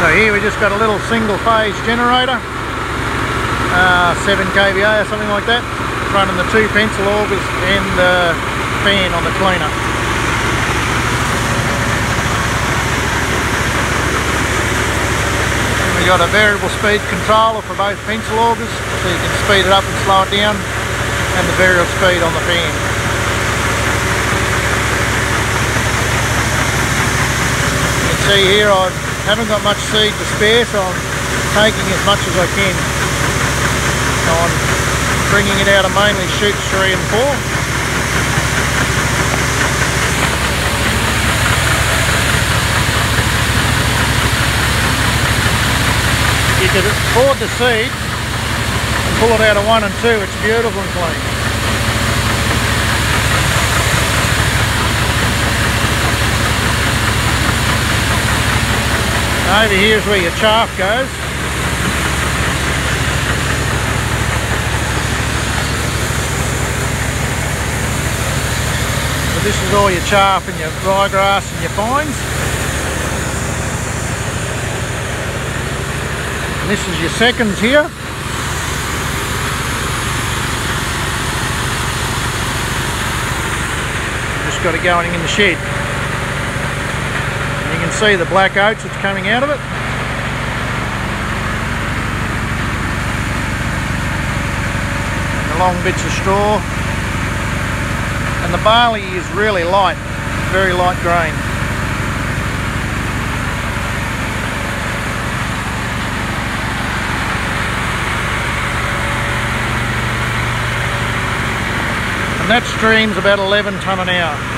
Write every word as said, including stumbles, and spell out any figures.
So here we just got a little single phase generator, uh, seven K V A or something like that, running the two pencil augers and the fan on the cleaner. We got a variable speed controller for both pencil augers, so you can speed it up and slow it down, and the variable speed on the fan. You can see here I haven't got much seed to spare, so I'm taking as much as I can. So I'm bringing it out of mainly shoots three and four. You could afford the seed and pull it out of one and two. It's beautiful and clean. Over here is where your chaff goes. So this is all your chaff and your ryegrass and your fines. And this is your seconds here. Just got it going in the shed. And you can see the black oats that's coming out of it. And the long bits of straw. And the barley is really light, very light grain. And that stream's about eleven tonne an hour.